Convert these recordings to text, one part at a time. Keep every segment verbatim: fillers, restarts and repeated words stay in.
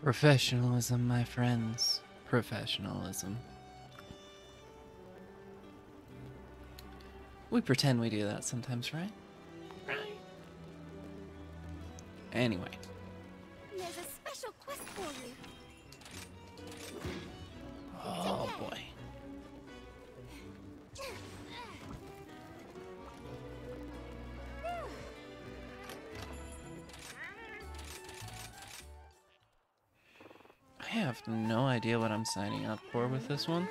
Professionalism, my friends. Professionalism. We pretend we do that sometimes, right? Right. Anyway. There's a special quest for you. Oh boy. I have no idea what I'm signing up for with this one.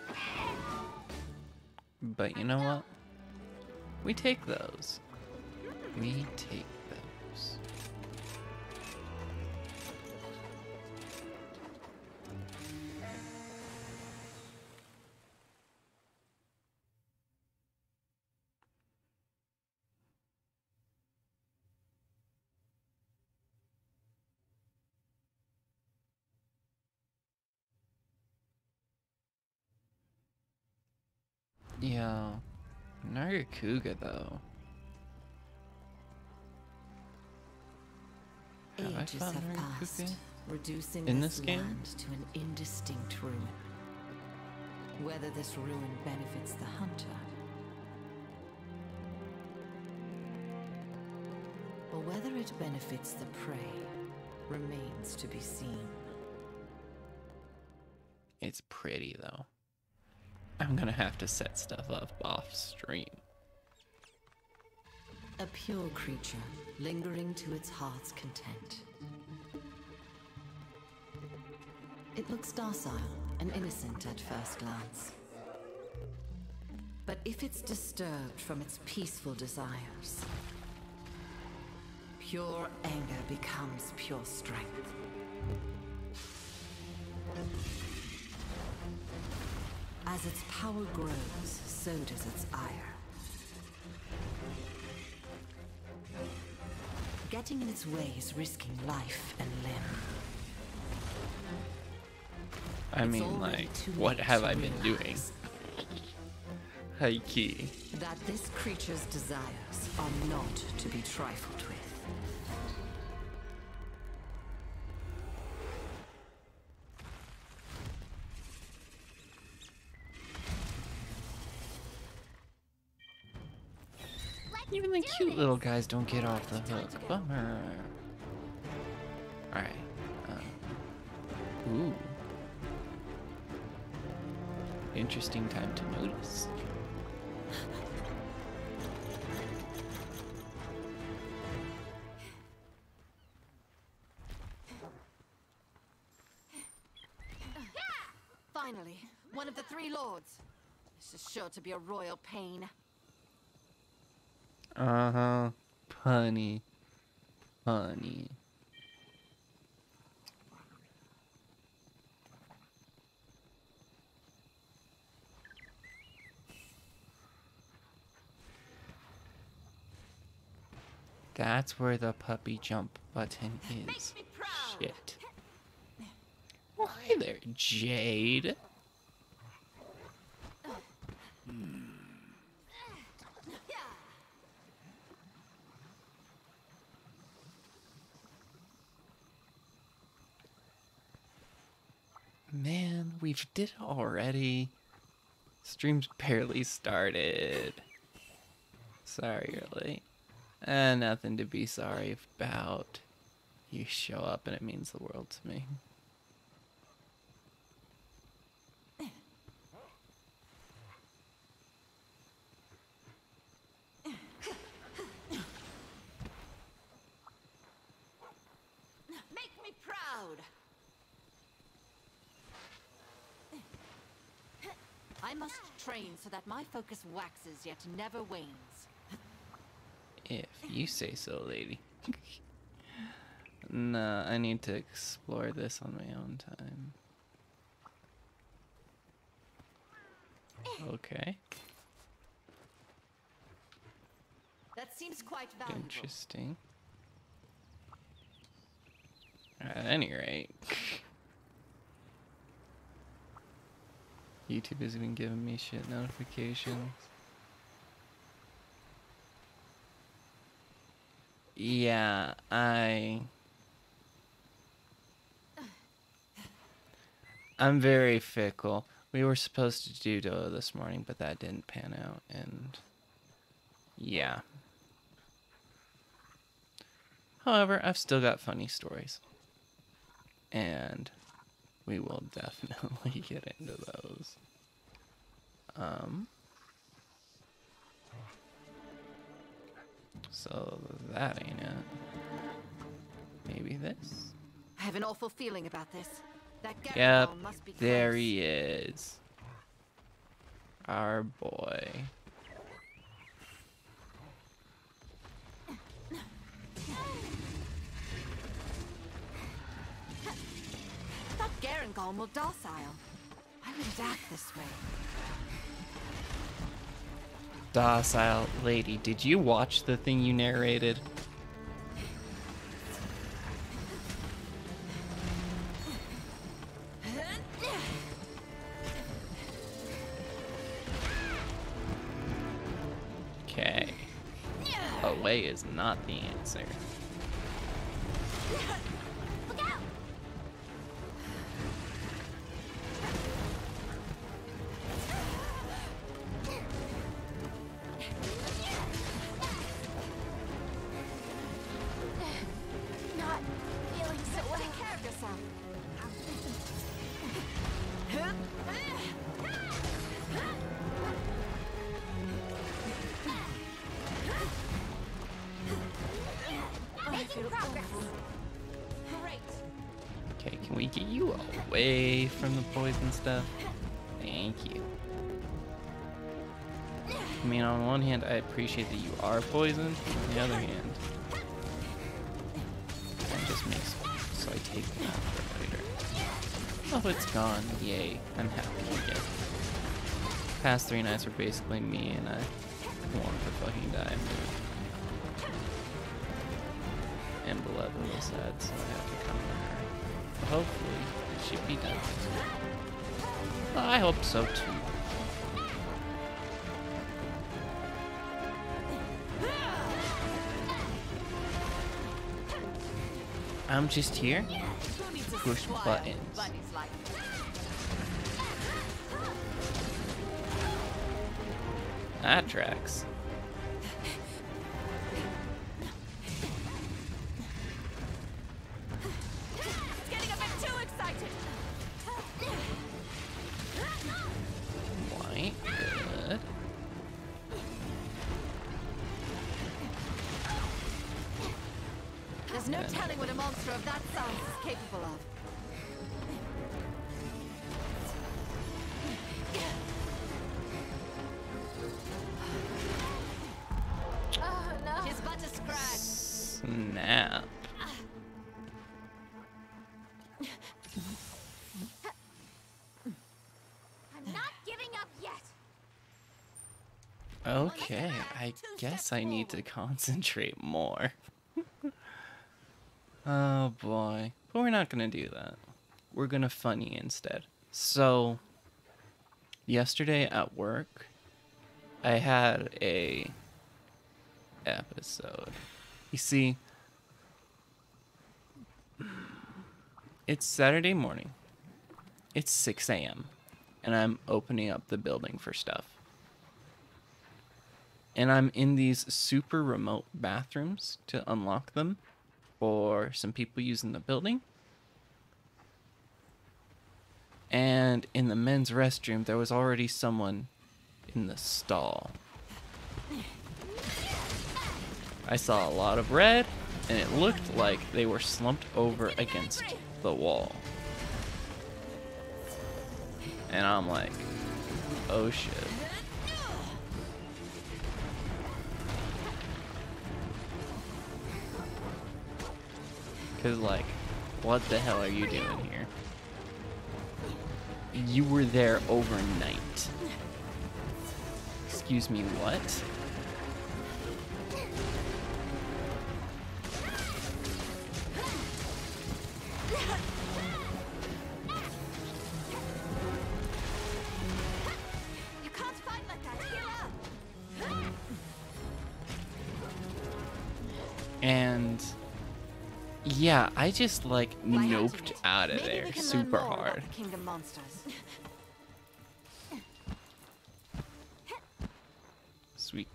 But you know what? We take those. We take those. Yo, Nargacuga though. Have I Ages found have Nargacuga passed, reducing in this, this game? land to an indistinct ruin. Whether this ruin benefits the hunter, or whether it benefits the prey, remains to be seen. It's pretty though. I'm gonna have to set stuff up off stream. A pure creature, lingering to its heart's content. It looks docile and innocent at first glance. But if it's disturbed from its peaceful desires, pure anger becomes pure strength. As its power grows, so does its ire. Getting in its way is risking life and limb. I It's mean, already like, too what late have to I been doing? realize High key. that this creature's desires are not to be trifled with. Even the cute little guys don't get off the hook. Bummer. Alright. Uh, ooh. Interesting time to notice. Finally, one of the three lords. This is sure to be a royal pain. Uh-huh. Punny. Punny. That's where the puppy jump button is. Shit. Well, hi there, Jade. Man, we've did it already. Stream's barely started. Sorry you're late. Uh, nothing to be sorry about. You show up and it means the world to me. Make me proud! I must train so that my focus waxes yet never wanes. If you say so, lady. Nah, I need to explore this on my own time. Okay. That seems quite valuable. Interesting. At any rate. YouTube has been giving me shit notifications. Yeah, I I'm very fickle. We were supposed to do Doa this morning, but that didn't pan out, and yeah. However, I've still got funny stories, and we will definitely get into those. Um, so that ain't it. Maybe this? I have an awful feeling about this. That Yep, Garagol must be there close. he is. Our boy. That Garangol more docile. Why would it act this way? Docile lady, did you watch the thing you narrated? Okay. Away is not the answer. Look out! Not feeling so well. Take care of yourself. Making progress. Great. Okay, can we get you away from the poison stuff? Thank you. I mean, on one hand, I appreciate that you are poisoned. On the other hand, that just makes so I take them out for later. Oh, it's gone. Yay. I'm happy again. Past three nights were basically me and I wanted to fucking die. And Malevolent was sad, so I had to come to her. But hopefully, she'd be done. I hope so too. I'm just here. Who needs a Push squire? buttons. Bunny's like. That tracks. It's getting a bit too excited. White, good. There's no Yeah. telling what a monster of that size is capable of. Oh no. She's but a scratch. Snap. I'm not giving up yet. Okay, I guess I need to concentrate more. Oh boy. But we're not gonna do that. We're gonna funny instead. So, yesterday at work, I had a episode. You see, it's Saturday morning. It's six a m and I'm opening up the building for stuff. And I'm in these super remote bathrooms to unlock them for some people using the building. And in the men's restroom, there was already someone in the stall. I saw a lot of red, and it looked like they were slumped over against the wall. And I'm like, oh shit. Cause like, what the hell are you doing here? You were there overnight. Excuse me, what? You can't fight like that. Get up. And Yeah, I just like By hunting noped it, out of maybe there we can learn super more about hard. the Kingdom monsters. Sweet.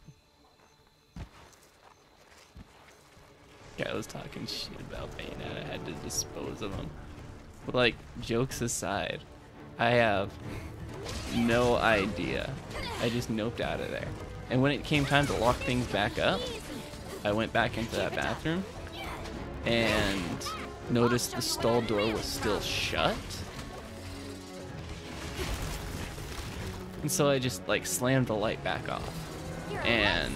Guy was talking shit about Bayonetta. I had to dispose of him. But like, jokes aside, I have no idea. I just noped out of there. And when it came time to lock things back up, I went back into that bathroom and noticed the stall door was still shut. And so I just like slammed the light back off and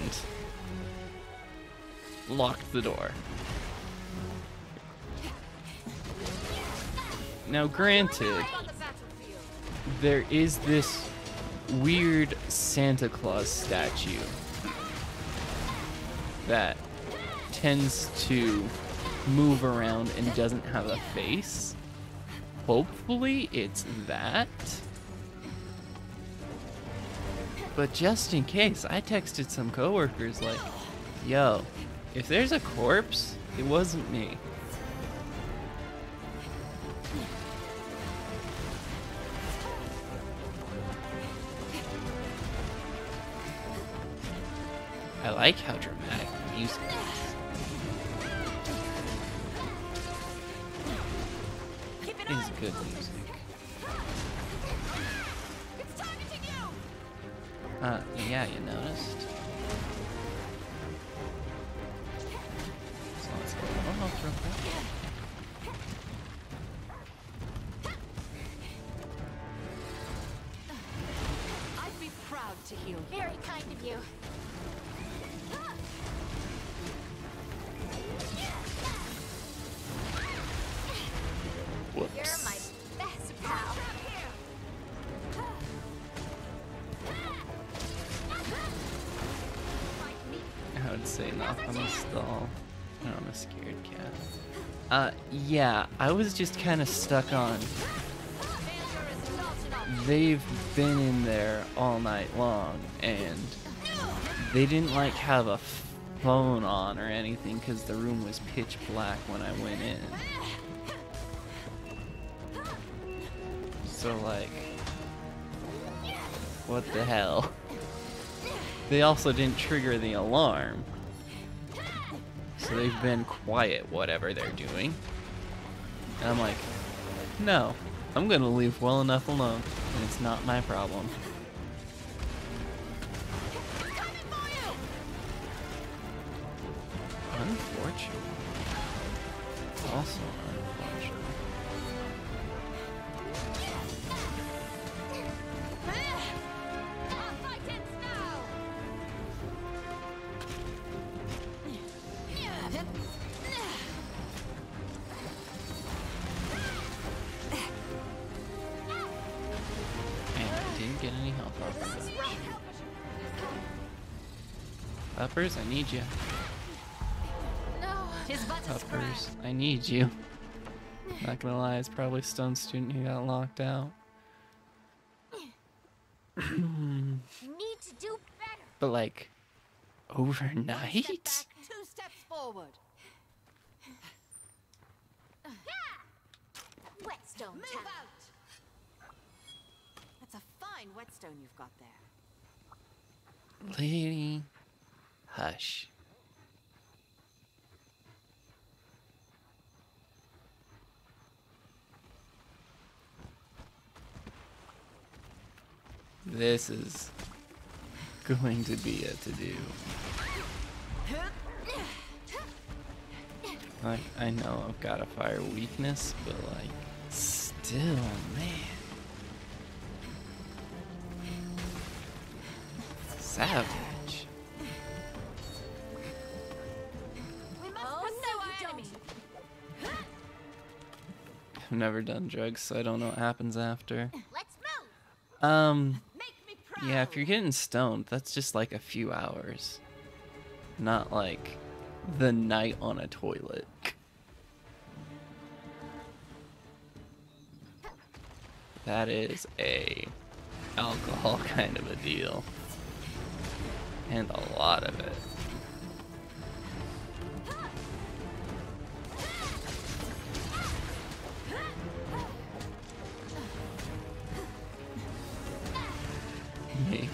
locked the door. Now granted, there is this weird Santa Claus statue that tends to move around and doesn't have a face. Hopefully it's that. But just in case, I texted some coworkers like, yo, if there's a corpse, it wasn't me. I like how dramatic the music is. It is good music. Uh, yeah, you noticed. So let's go one off real quick. I'd be proud to heal you. Very kind of you. You're Whoops. my best pal. I would say knock on the stall. Oh, I'm a scared cat. Uh, yeah, I was just kind of stuck on. They've been in there all night long, and they didn't like have a phone on or anything because the room was pitch black when I went in. So like, what the hell? They also didn't trigger the alarm. So they've been quiet, whatever they're doing. And I'm like, no, I'm gonna leave well enough alone, and it's not my problem. Unfortunate. Also unfortunate. And I didn't get any health off of that. Uppers, I need you. No. His butt is Uppers, I need you. Not gonna lie, it's probably Stone Student who got locked out. Need to do better. But like, Step overnight? back, two steps forward. Whetstone Move time. out. That's a fine whetstone you've got there. Lady, hush. This is going to be a to-do. Like, I know I've got a fire weakness, but like, still, man. Savage. We must Oh, pursue no, our you enemy. I've never done drugs, so I don't know what happens after. Let's move. Um, Make me proud. yeah, if you're getting stoned, that's just like a few hours. Not like the night on a toilet. That is a alcohol kind of a deal. And a lot of it.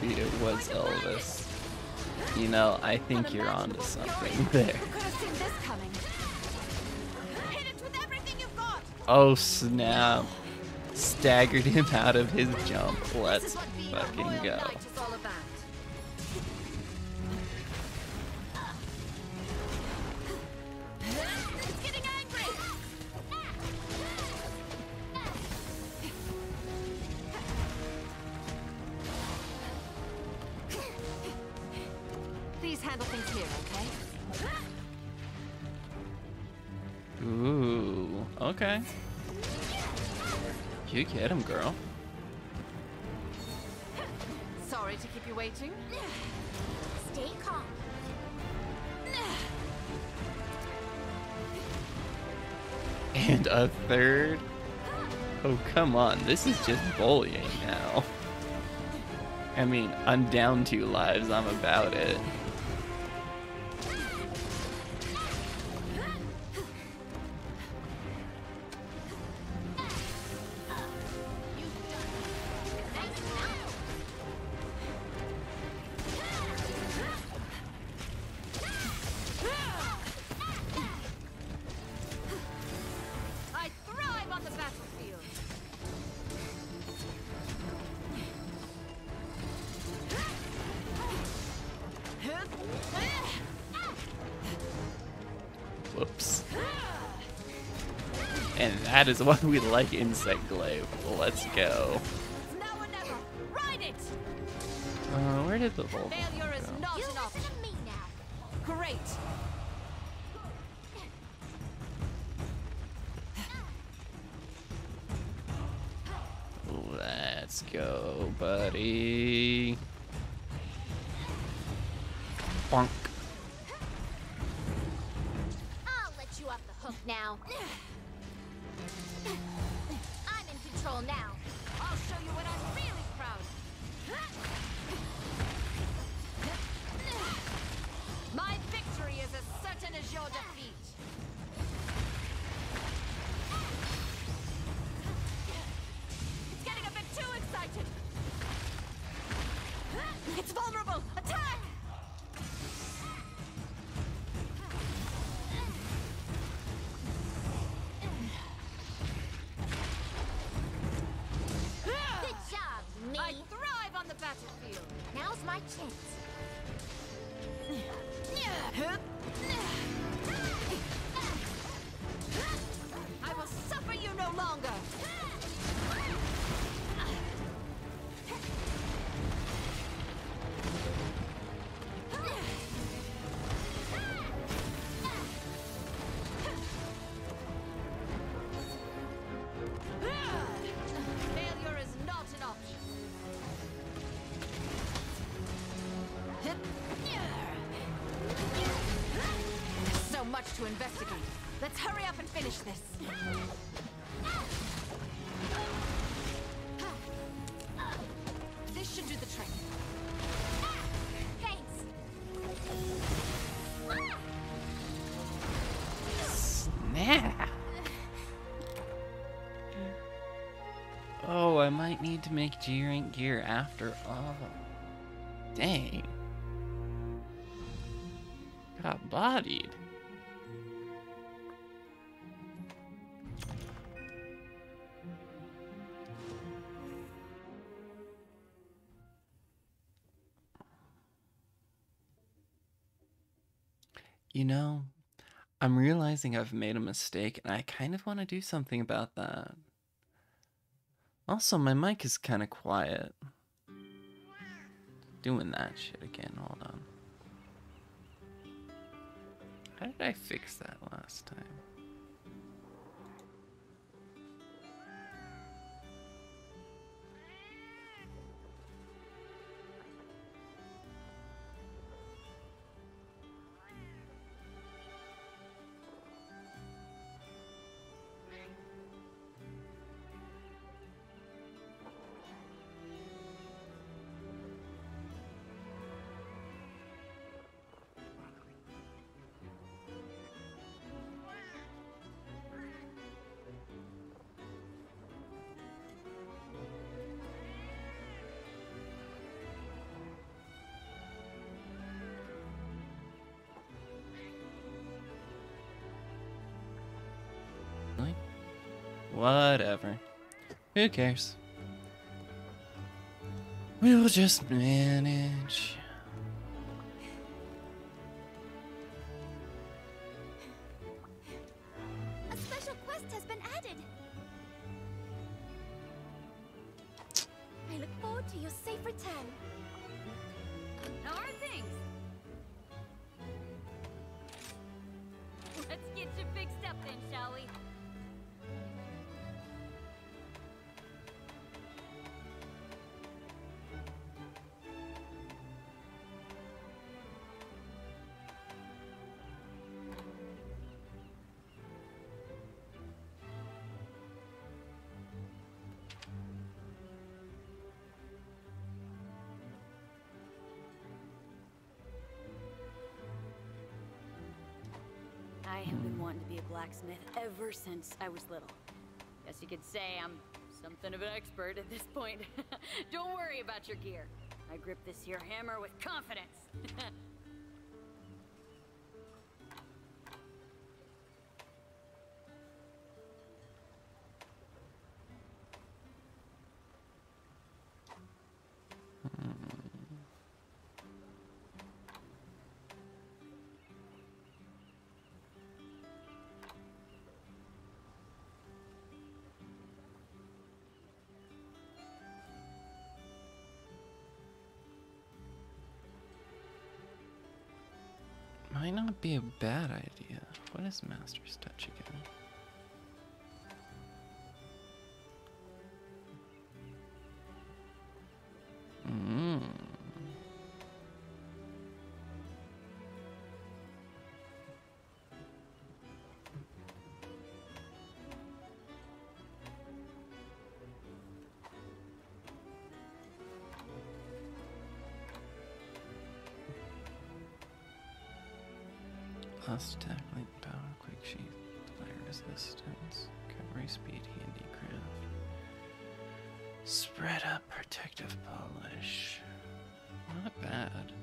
beat it was Elvis. You know, I think you're onto something there. Who could have seen this coming? Hit it with everything you've got. Oh snap. Staggered him out of his jump. This Let's is what being a fucking royal go. knight is all about. It's getting angry. Please handle things here, okay? Ooh, okay. You get him, girl. Sorry to keep you waiting. Stay calm. And a third? Oh, come on. This is just bullying now. I mean, I'm down two lives. I'm about it. I thrive on the battlefield. Whoops. And that is what we like Insect Glaive. Let's go. It's now or never. Ride it. Uh, where did the Volvo Failure is go? not an option. To me now. Great. Let's go, buddy. Bonk. I'll let you off the hook now. I'm in control now. I'll show you what I'm really proud of. My victory is as certain as your defeat. It's getting a bit too excited. It's vulnerable. Attack! Good job, me. I thrive on the battlefield. Now's my chance. I will suffer you no longer. Failure is not an option. There's so much to investigate. Let's hurry up and finish this. This should do the trick. Thanks. Snap. Oh, I might need to make G rank gear after all. Dang. Got bodied. You know, I'm realizing I've made a mistake and I kind of want to do something about that. Also, my mic is kind of quiet. Doing that shit again, hold on. How did I fix that last time? Whatever. Who cares? We will just manage. A special quest has been added. I look forward to your safe return. How are things? Let's get you fixed up then, shall we? I have been wanting to be a blacksmith ever since I was little. Guess you could say I'm something of an expert at this point. Don't worry about your gear. I grip this here hammer with confidence. Might not be a bad idea. What is Master's Touch again? Mm. Last attack, light power, quick sheath, fire resistance, recovery speed, handicraft. Spread up, protective polish. Not bad.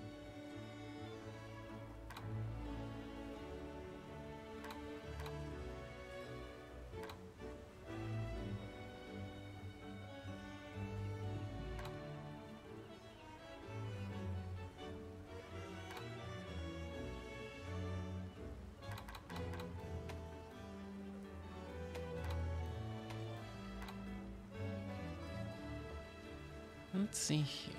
Let's see here.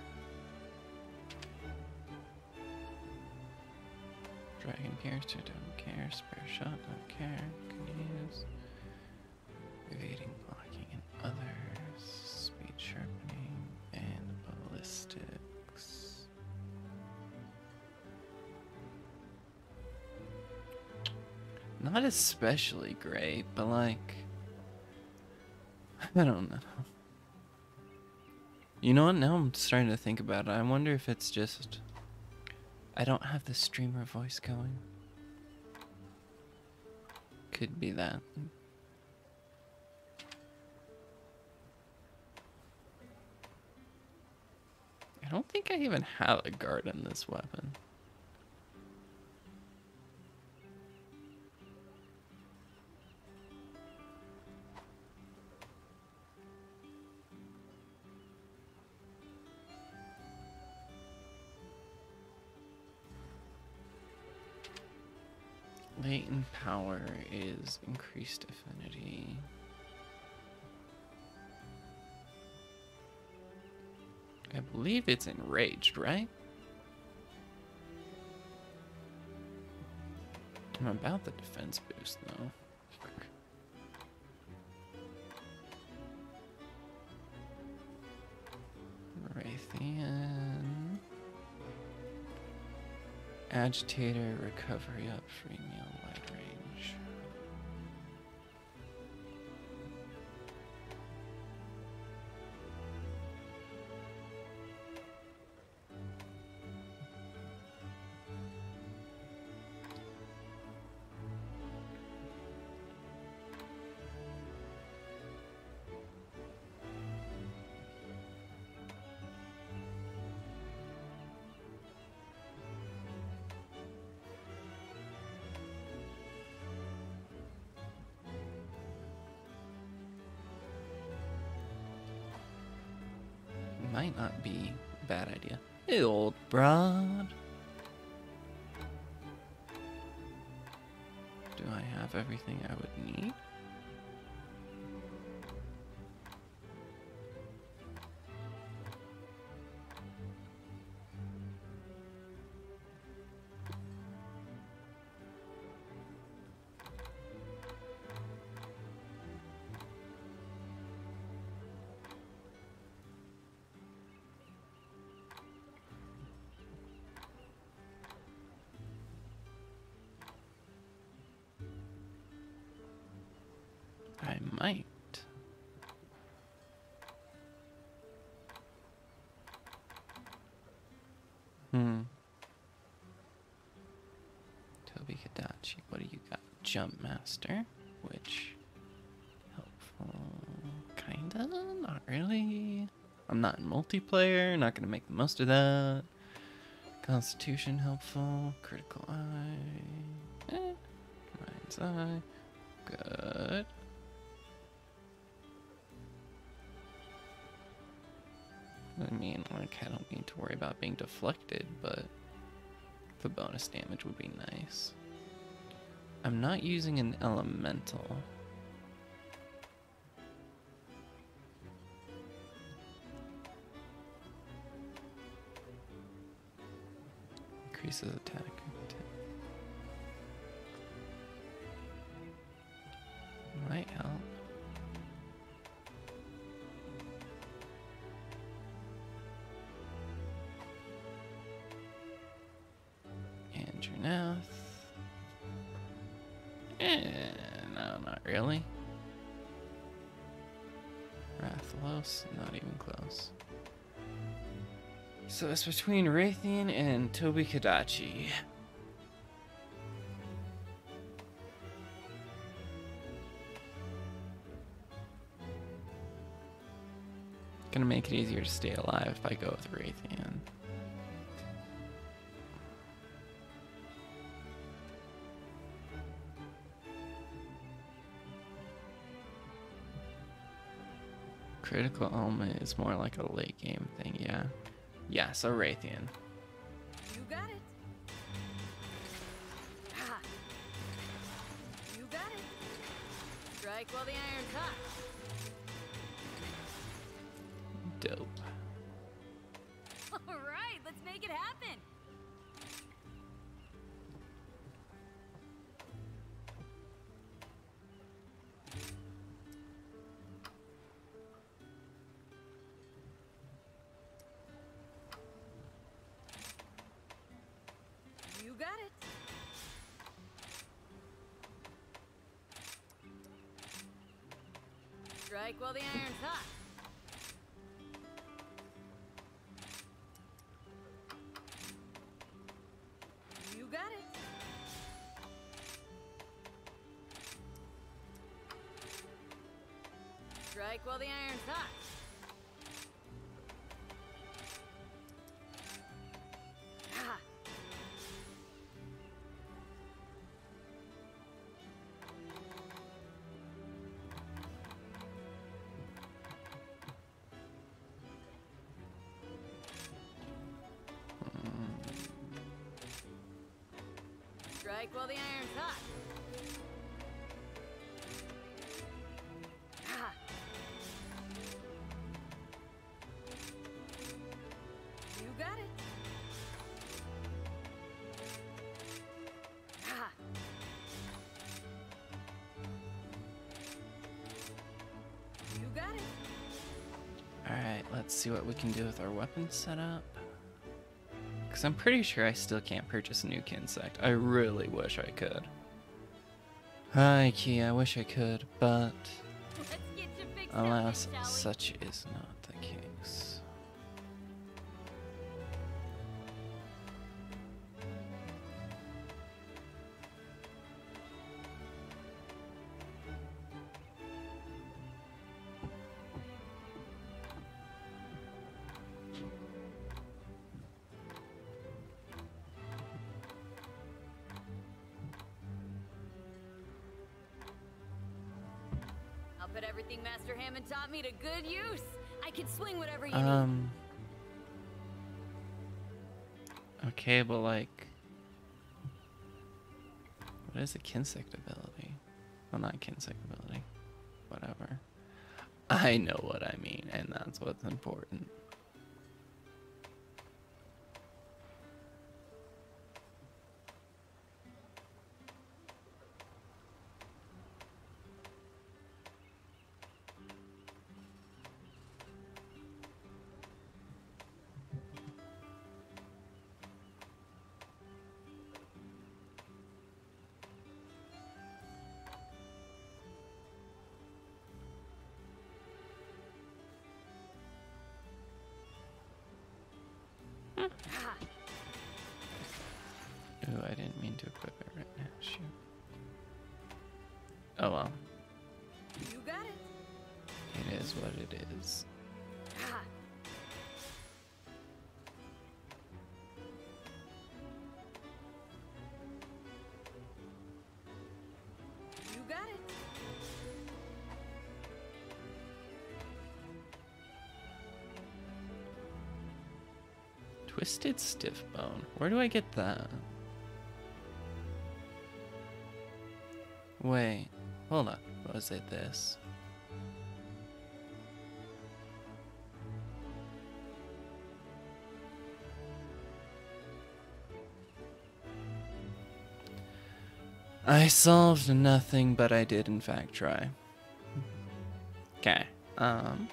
Dragon Piercer, don't care. Spare shot, don't care. Can use. Evading, blocking, and others. Speed sharpening, and ballistics. Not especially great, but like, I don't know. You know what? Now I'm starting to think about it. I wonder if it's just I don't have the streamer voice going. Could be that. I don't think I even have a guard in this weapon. Latent power is increased affinity. I believe it's enraged, right? I'm about the defense boost though. Raytheon. Agitator, recovery up, free meal, wide range. might not be a bad idea. Hey, old broad. Do I have everything I would need? I might. Hmm. Toby Kadachi, what do you got? Jump Master, which helpful, kinda, not really. I'm not in multiplayer, not gonna make the most of that. Constitution helpful, critical eye, eh, mind's eye, good. I mean, like, I don't need to worry about being deflected, but the bonus damage would be nice. I'm not using an elemental. Increases attack. Might help. Andronath. Eh, no, not really. Rathalos, not even close. So it's between Raytheon and Toby Kadachi. Gonna make it easier to stay alive if I go with Raytheon. Critical element is more like a late game thing, yeah. Yeah, so Raytheon. You got it. Ha. You got it. Strike while the iron's hot. Dope. All right, let's make it happen. You got it. Strike while the iron's hot. You got it. Strike while the iron's hot. Ha. Strike while the iron's hot. Ha. You got it. Ha. You got it. Alright, let's see what we can do with our weapon setup. Because I'm pretty sure I still can't purchase a new Kinsect. I really wish I could. Hi, Key, I wish I could, but Let's get you fixed alas, up, then, shall we? such is not the case. I'll put everything Master Hammond taught me to good use. I can swing whatever you need. Um, Okay, but like, what is a Kinsect ability? Well, not Kinsect ability. Whatever. I know what I mean, and that's what's important. Ooh, I didn't mean to equip it right now. Shoot. Oh well. You got it. It is what it is. Ah. You got it. Twisted Stiff Bone. Where do I get that? Wait, hold on. Was it this? I solved nothing, but I did in fact try. Okay, um...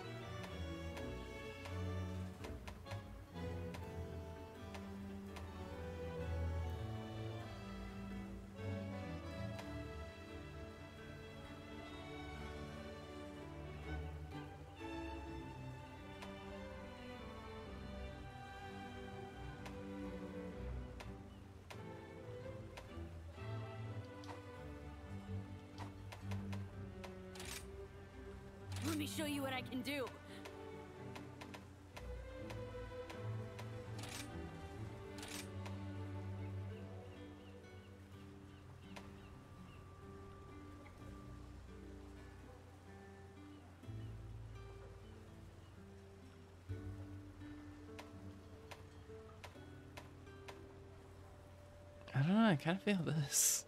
Let me show you what I can do. I don't know, I kind of feel this.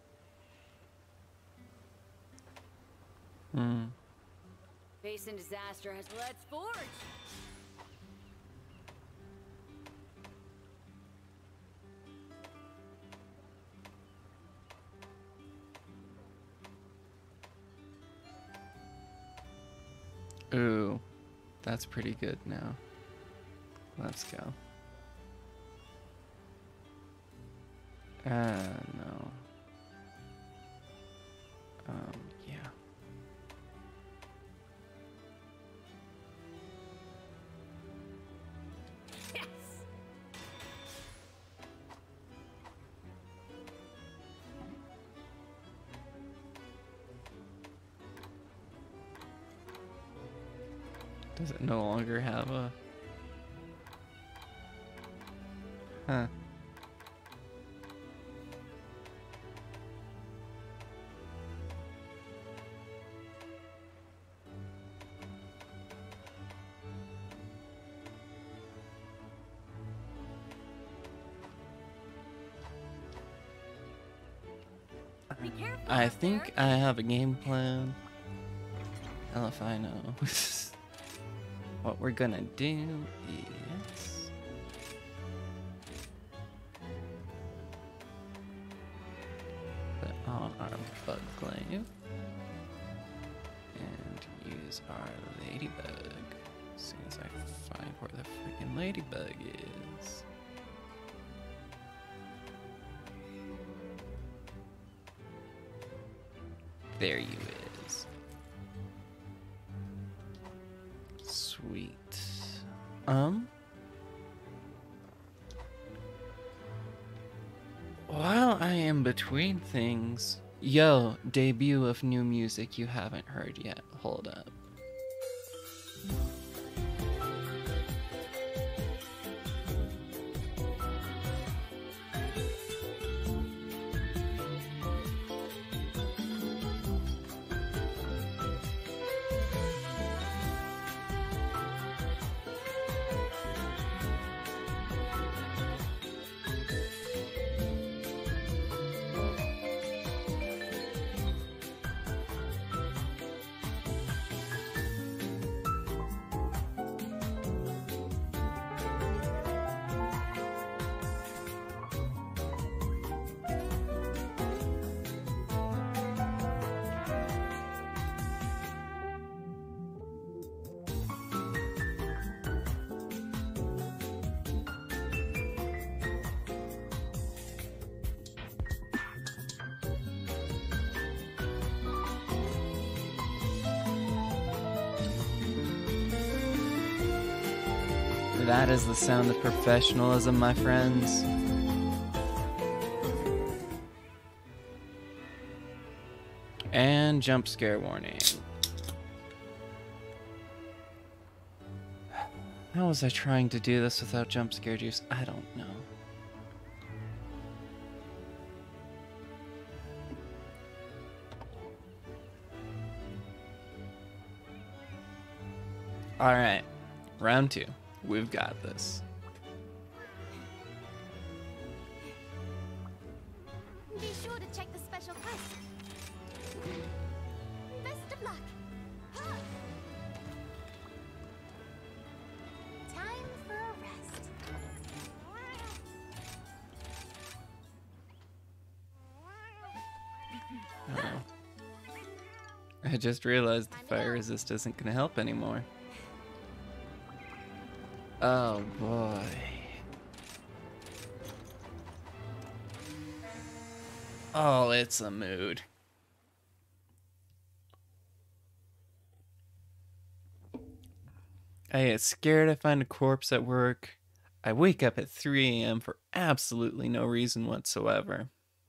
Hmm. Facing disaster has let's forge. Ooh, that's pretty good now. Let's go. Ah, uh, no. Um, yeah. Yes. Does it no longer have a... Huh. Be careful I out think there. I have a game plan. Hell if I know. What we're gonna do is... put on our bug glaive. And use our ladybug. As soon as I find where the freaking ladybug is. There you is. Sweet. Um. While I am between things, yo, debut of new music you haven't heard yet. Hold up. That is the sound of professionalism, my friends. And jump scare warning. How was I trying to do this without jump scare juice? I don't know. Alright, round two. We've got this. Be sure to check the special quest. Best of luck. Huh. Time for a rest. Oh. I just realized the fire resist isn't going to help anymore. Oh boy. Oh, it's a mood. I get scared I find a corpse at work. I wake up at three A M for absolutely no reason whatsoever.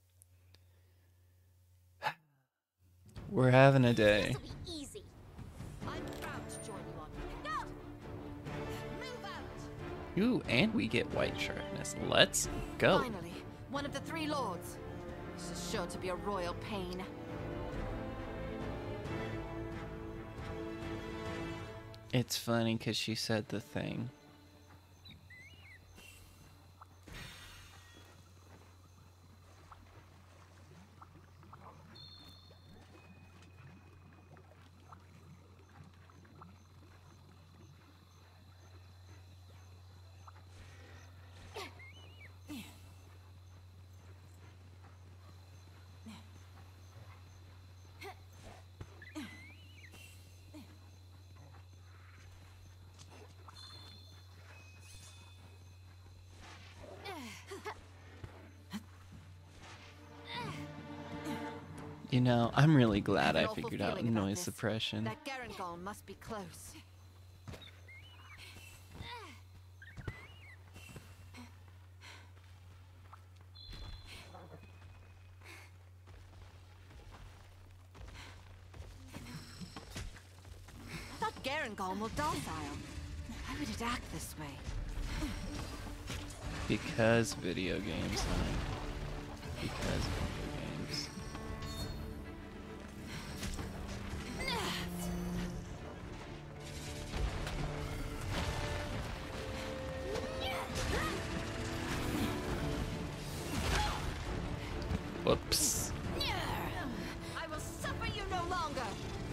We're having a day. This'll be easy. I'm proud to join you on Go! Move out! Ooh, and we get white sharpness. Let's go. Finally, one of the three lords. This is sure to be a royal pain. It's funny because she said the thing. You know, I'm really glad I An awful figured out feeling about noise this. suppression. That Garangol must be close. I thought Garangol were docile. Why would it act this way? Because video games, honey. Because video games. Whoops. I will suffer you no longer.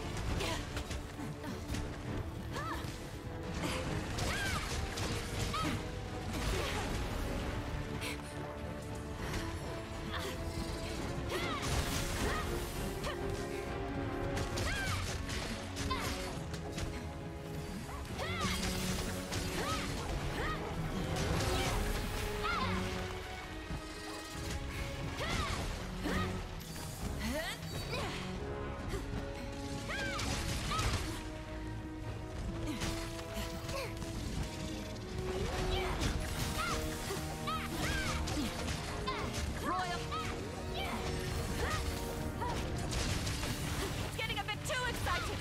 Royal. It's getting a bit too excited.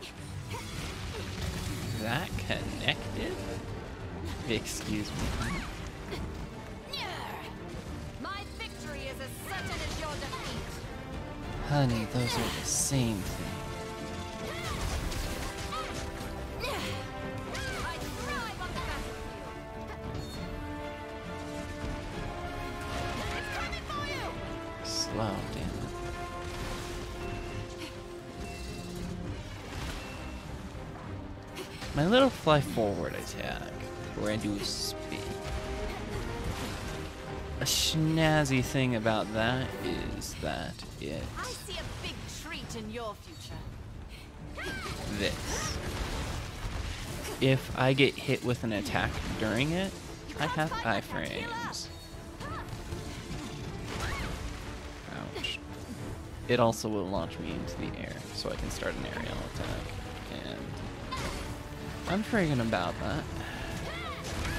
That connected? Excuse me. My victory is as certain as your defeat. Honey, those are the same thing. I thrive on the battlefield. It's coming for you! Slow, damn it. My little fly forward attack, where I do a speed. A snazzy thing about that is that it I see a big treat in your future. this. If I get hit with an attack during it, I have iframes. Ouch. It also will launch me into the air, so I can start an aerial attack. And I'm friggin' about that.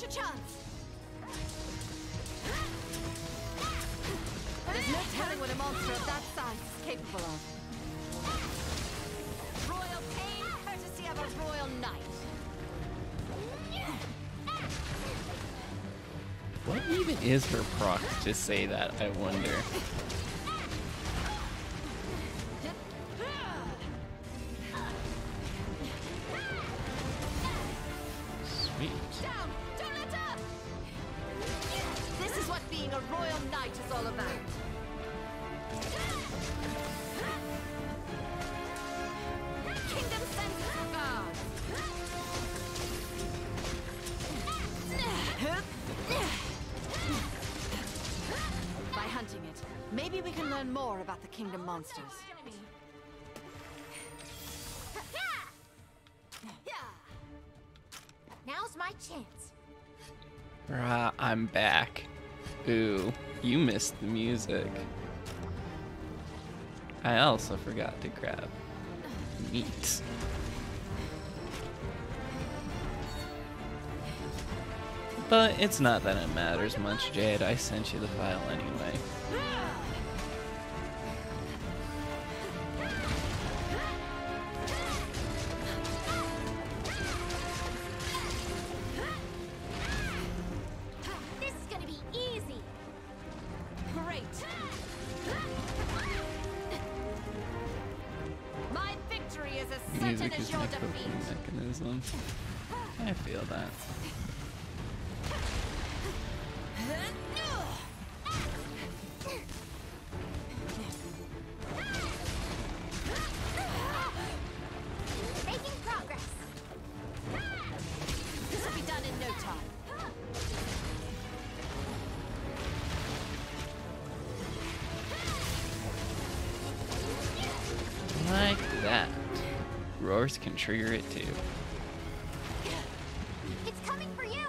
your chance. There's no telling what a monster of that size is capable of. Royal pain, courtesy of a royal knight. What even is her proc to say that, I wonder? Sweet. Down! Don't let up! This is what being a royal knight is all about. Kingdom senses of guards. By hunting it, maybe we can learn more about the kingdom monsters. Now's my chance. Rah, I'm back. Ooh, you missed the music. I also forgot to grab meat. But it's not that it matters much, Jade. I sent you the file anyway. This is gonna be easy. Great. My victory is as certain Music as is your my coping defeat. mechanism. I feel that. Making progress. This will be done in no time. Like that. Roars can trigger it too. It's coming for you.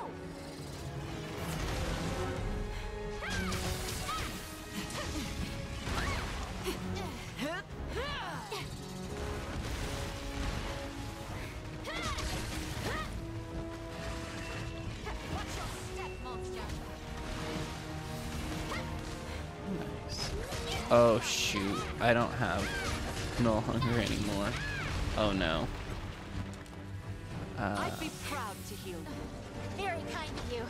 Watch your step, monster. Nice. Oh shoot, I don't have no hunger anymore. Oh no. Uh, I'd be proud to heal you. Very kind of you.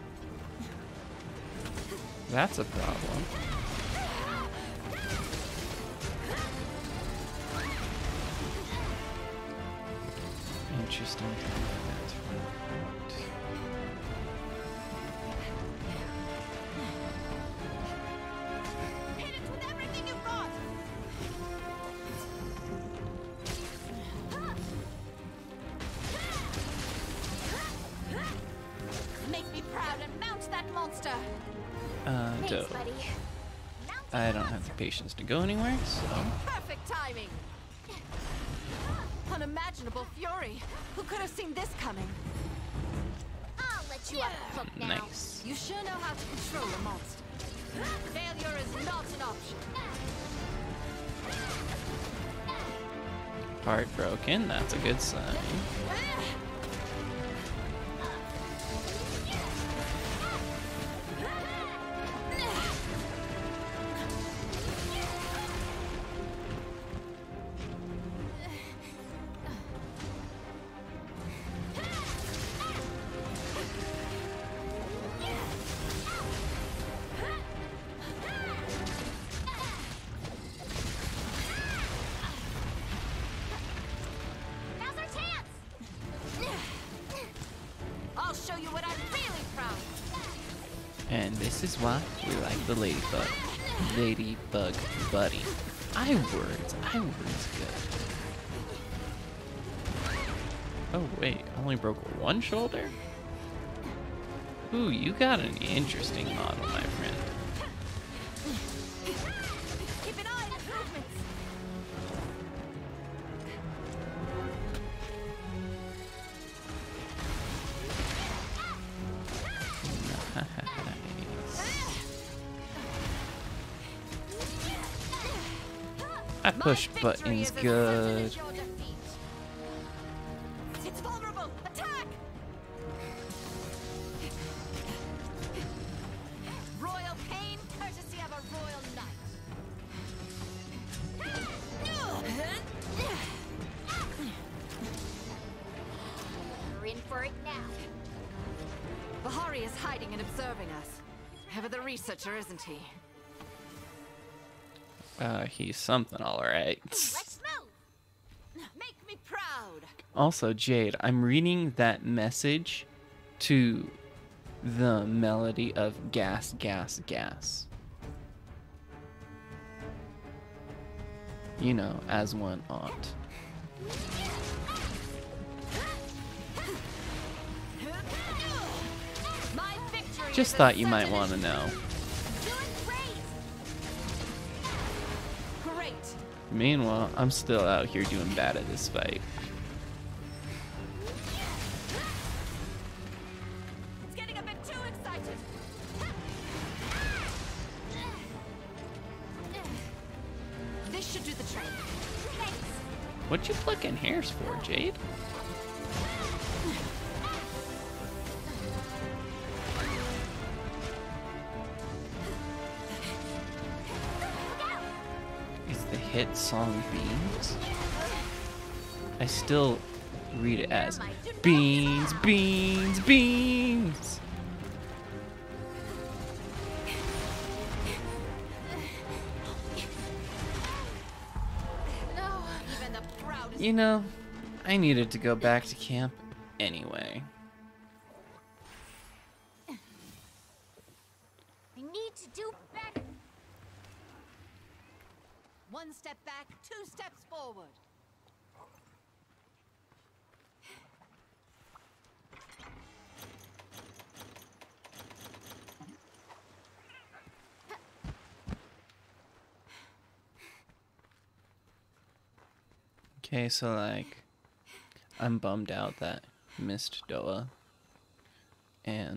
that's a problem. Interesting. That's right. Hit it with everything you've got. Make me proud and mount that monster. Uh, Thanks, dope. buddy. I don't have the patience to go anywhere, so Perfect timing. Unimaginable fury. Who could have seen this coming? I'll let you off the hook now. nice. You sure know how to control a monster. Failure is not an option. Heartbroken, that's a good sign. Now's our chance. I'll show you what I'm really proud of. And this is why we like the ladybug. Ladybug buddy. I words, I words good. Oh wait, only broke one shoulder? Ooh, you got an interesting model, my friend. Keep an eye on improvements. I push My victory buttons is as certain good. as your defeat. It's vulnerable. Attack! Bahari is hiding and observing us. Ever the researcher, isn't he? Uh, he's something, all right. Let's move. Make me proud. Also, Jade, I'm reading that message to the melody of Gas, Gas, Gas. You know, as one ought. My victory. Just is thought a you might certain want to know. Doing great. Great. Meanwhile, I'm still out here doing bad at this fight. It's getting a bit too excited. This should do the trick. Thanks. What you plucking hairs for, Jade? Is the hit song Beans? I still read it as Beans, Beans, Beans. No, even the proudest. You know, I needed to go back to camp anyway. I need to do better. One step back, two steps forward. Okay, so like, I'm bummed out that missed Doa. And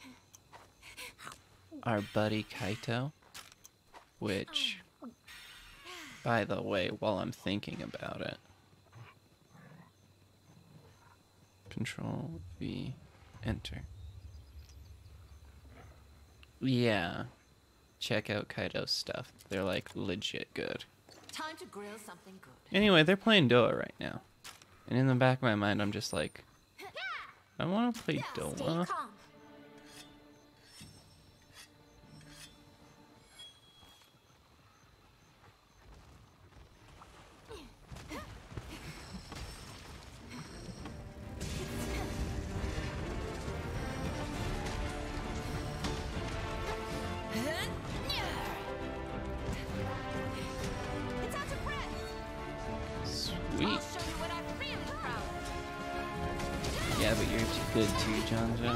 our buddy Kaito, which, by the way, while I'm thinking about it, Control V, enter. Yeah, check out Kaito's stuff. They're like legit good. Time to grill something good. Anyway, they're playing Doa right now. And in the back of my mind, I'm just like, I want to play Stay Doa. calm. It's out of breath. Sweet. I'll show you what I'm really proud of. Yeah, but you're too good too, John John.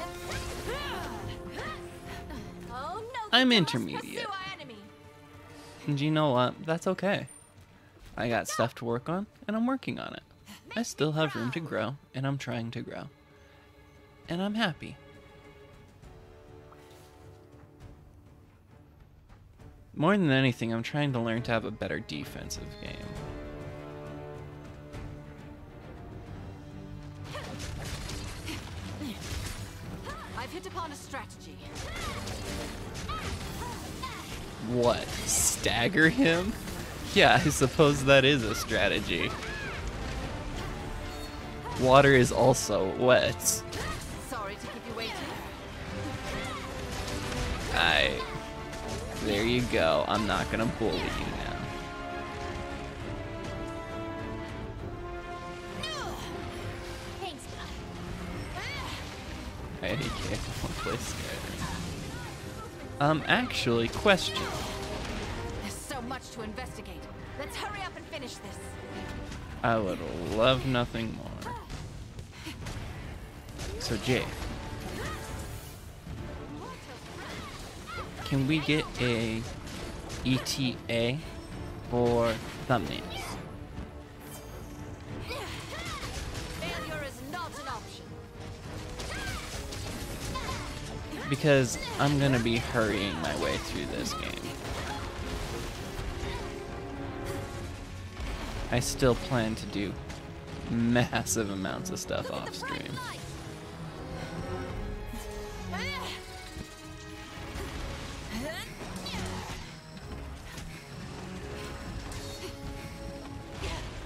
Oh no. I'm Kiddo. intermediate. Pursue our enemy. And you know what? That's okay. I got stuff to work on, and I'm working on it. I still have room to grow, and I'm trying to grow. And I'm happy. More than anything, I'm trying to learn to have a better defensive game. I've hit upon a strategy. What? Stagger him? Yeah, I suppose that is a strategy. Water is also wet. Sorry to keep you waiting. I. There you go. I'm not gonna bully you now. Thanks. I hate I won't play Skyrim. Um, actually, question. There's so much to investigate. Let's hurry up and finish this. I would love nothing more. So, Jay, can we get a E T A for thumbnails? Failure is not an option. Because I'm gonna be hurrying my way through this game. I still plan to do massive amounts of stuff off stream.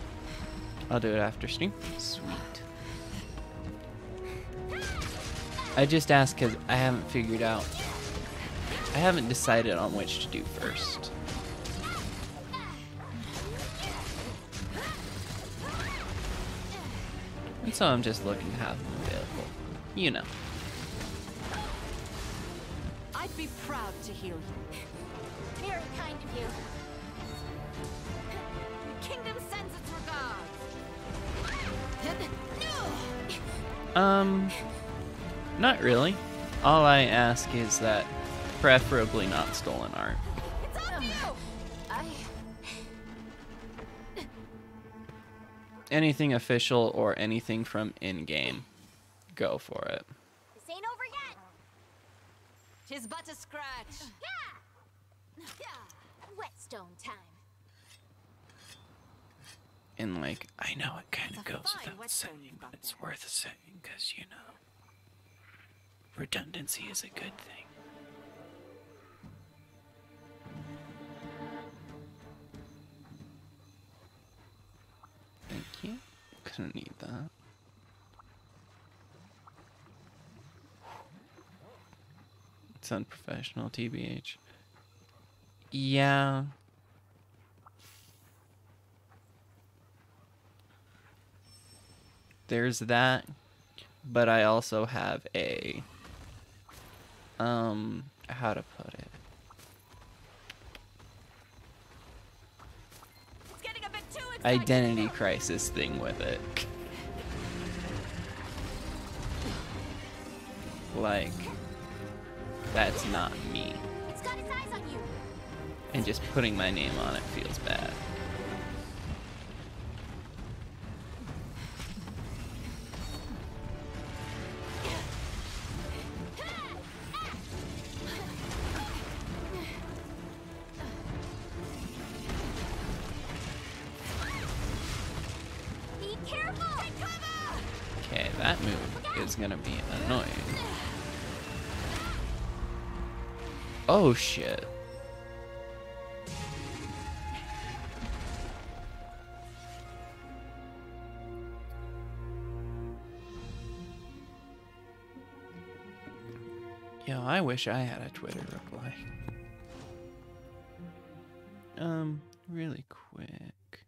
I'll do it after stream. Sweet. I just asked because I haven't figured out. I haven't decided on which to do first. And so I'm just looking to have them available. You know. I'd be proud to heal you. Very kind of you. The kingdom sends its regards. Um, not really. All I ask is that preferably not stolen art. It's on you! I... Anything official or anything from in-game, go for it. This ain't over yet. Tis but a scratch. Yeah. Yeah. Whetstone time. And like, I know it kind of It's a goes fine without whetstone saying, you've but got it's there. worth saying because you know, redundancy is a good thing. Thank you. Couldn't need that. It's unprofessional, T B H. Yeah. There's that, but I also have a, um, how to put it? It's getting a bit too exciting. Identity crisis thing with it. Like, that's not me. It's got its eyes on you. And just putting my name on it feels bad. Be careful. Take cover. Okay, that move is gonna be annoying. Oh shit. Yo, I wish I had a Twitter reply. Um, really quick.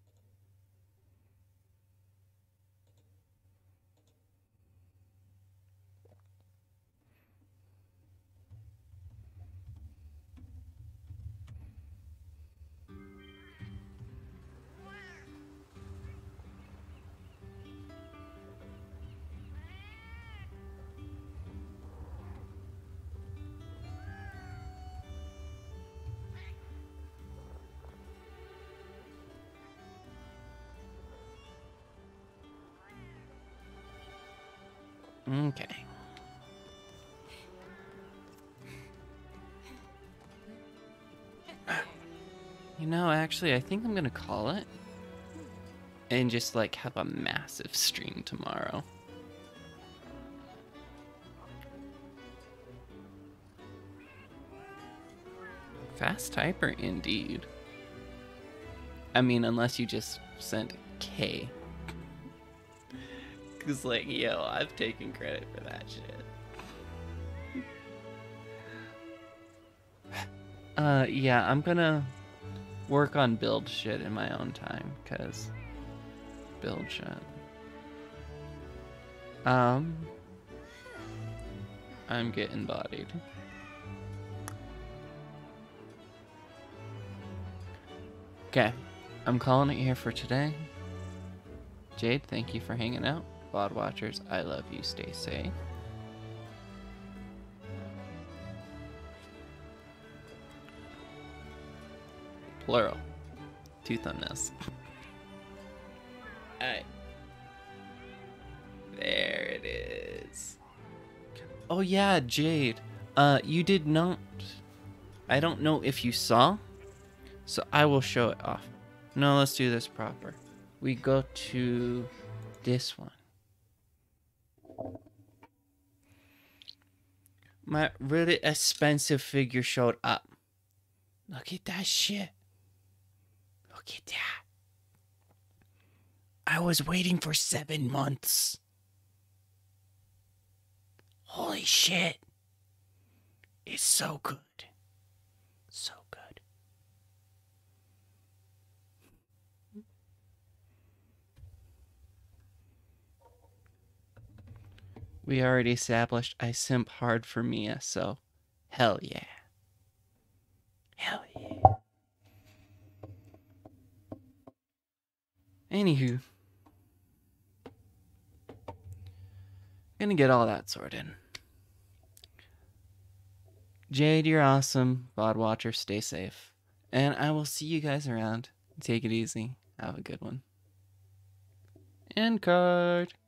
Okay. You know, actually, I think I'm gonna call it. And just, like, have a massive stream tomorrow. Fast typer, indeed. I mean, unless you just sent K. Cause like, yo, I've taken credit for that shit. Uh, yeah, I'm gonna work on build shit in my own time, cause build shit. Um, I'm getting bodied. Okay, I'm calling it here for today. Jade, thank you for hanging out. V O D watchers, I love you. Stay safe. Plural. Two thumbnails. Alright. There it is. Oh yeah, Jade. Uh, you did not... I don't know if you saw, so I will show it off. No, let's do this proper. We go to this one. My really expensive figure showed up. Look at that shit. Look at that. I was waiting for seven months. Holy Holy shit. It's so good. So good. We already established I simp hard for Mia, so hell yeah. Hell yeah. Anywho. Gonna get all that sorted. Jade, you're awesome. Bod Watcher, stay safe. And I will see you guys around. Take it easy. Have a good one. End card.